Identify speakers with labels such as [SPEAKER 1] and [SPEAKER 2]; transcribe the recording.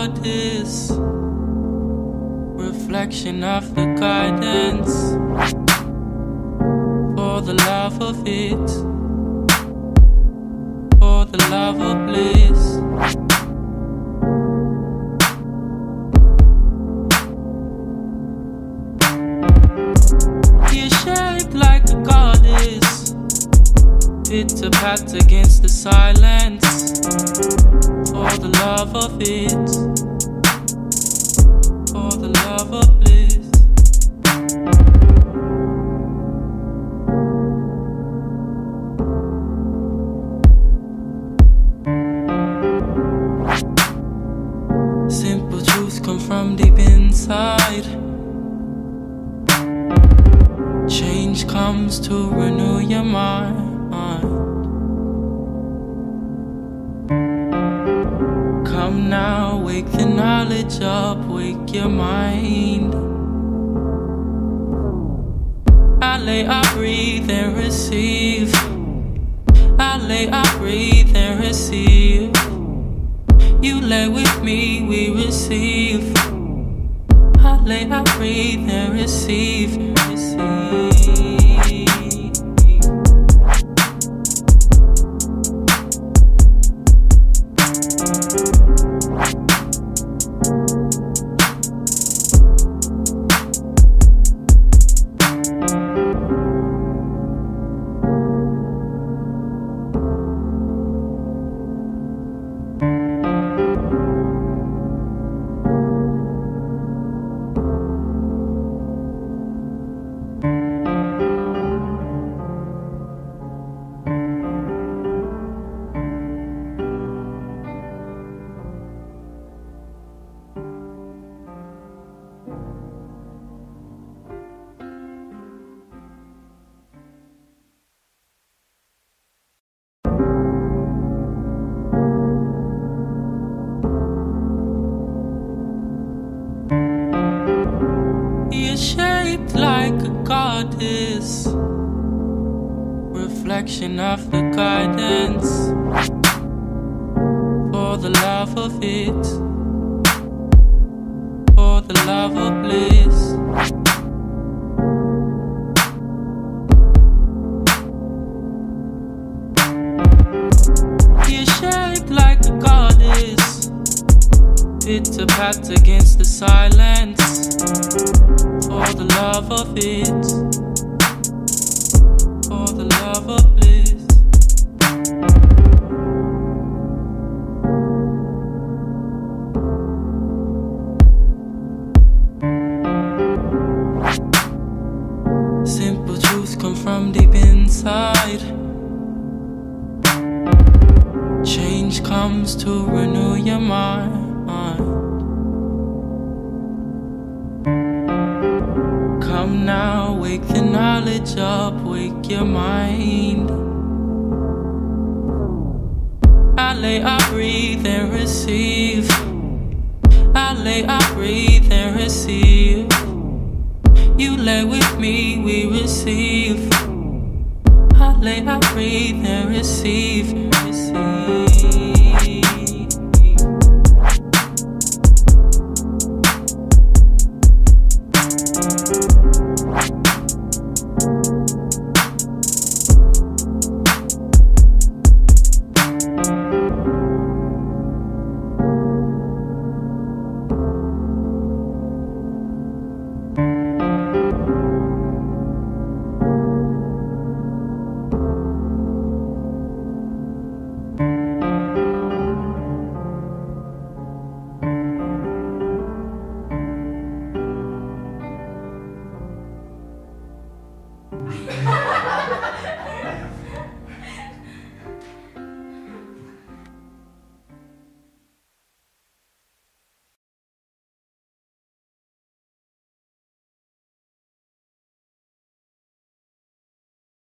[SPEAKER 1] goddess, reflection of the guidance. For the love of it, for the love of bliss. You're shaped like a goddess, fit to pat against the silence. For the love of it, for the love of bliss. Simple truths come from deep inside. Change comes to renew your mind. Come now, wake the knowledge up, wake your mind. I lay, I breathe and receive. I lay, I breathe and receive. You lay with me, we receive. I lay, I breathe and receive, and receive. You're shaped like a goddess, reflection of the guidance. For the love of it, for the love of bliss. You're shaped like a goddess, fit to pat against the silence. For the love of it, for the love of bliss. Simple truths come from deep inside. Change comes to renew your mind. Come now, wake the knowledge up, wake your mind. I lay, I breathe and receive. I lay, I breathe and receive. You lay with me, we receive. I lay, I breathe and receive, and receive.